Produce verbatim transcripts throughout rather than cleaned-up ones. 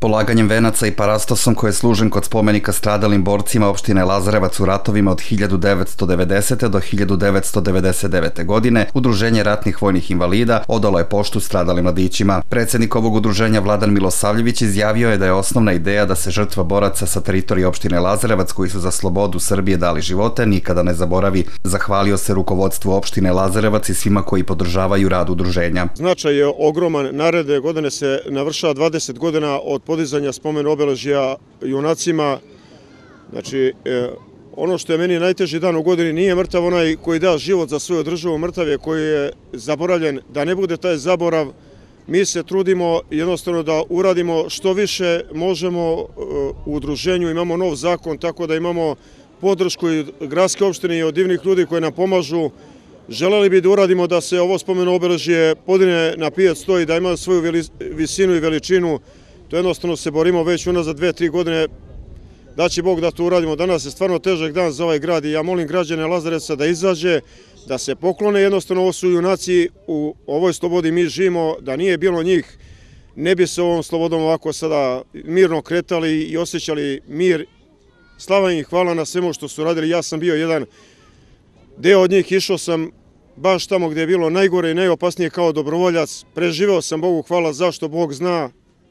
Polaganjem venaca i parastosom koji je služen kod spomenika stradalim borcima opštine Lazarevac u ratovima od hiljadu devetsto devedesete. do hiljadu devetsto devedeset devete. godine, Udruženje ratnih vojnih invalida odalo je poštu stradalim mladićima. Predsednik ovog udruženja Vladan Milosavljević izjavio je da je osnovna ideja da se žrtva boraca sa teritorije opštine Lazarevac koji su za slobodu Srbije dali živote nikada ne zaboravi. Zahvalio se rukovodstvu opštine Lazarevac i svima koji podržavaju rad udruženja. Značaj je ogroman. Naredne godine se navršava dvadeset godina od podizanja spomen obeležja junacima. Znači, ono što je meni najteži dan u godini nije mrtav onaj koji da život za svoju državu, mrtav je koji je zaboravljen. Da ne bude taj zaborav, mi se trudimo jednostavno da uradimo što više možemo u udruženju. Imamo nov zakon, tako da imamo podršku i gradske opštine i od divnih ljudi koji nam pomažu. Želeli bi da uradimo da se ovo spomen obeležje podine na pijedestal i da ima svoju visinu i veličinu. To jednostavno se borimo već unazad dve, tri godine. Daći Bog da to uradimo. Danas je stvarno težak dan za ovaj grad i ja molim građane Lazarevca da izađe, da se poklone. Jednostavno ovo su junaci, u ovoj slobodi mi živimo, da nije bilo njih, ne bi se ovom slobodom ovako sada mirno kretali i osjećali mir. Slava im, hvala na svemu što su radili. Ja sam bio jedan deo od njih, išao sam baš tamo gdje je bilo najgore i najopasnije kao dobrovoljac. Preživeo sam, Bogu hvala, zašto Bog zna.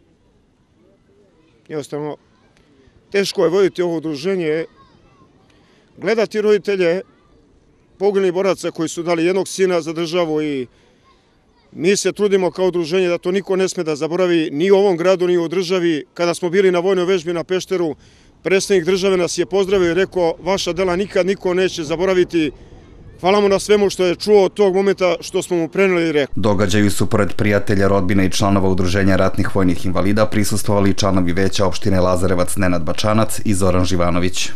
Jednostavno, teško je voditi ovo udruženje, gledati roditelje poginulih boraca koji su dali jednog sina za državu i mi se trudimo kao udruženje da to niko ne sme da zaboravi ni u ovom gradu, ni u državi. Kada smo bili na vojnoj vežbi na Pešteru, predstavnik države nas je pozdravio i rekao vaša dela nikad niko neće zaboraviti. Hvala mu na svemu što je čuo od tog momenta što smo mu preneli i rekli. Događaju su pored prijatelja, rodbine i članova Udruženja ratnih vojnih invalida prisustvovali i članovi veća opštine Lazarevac Nenad Bačanac i Zoran Živanović.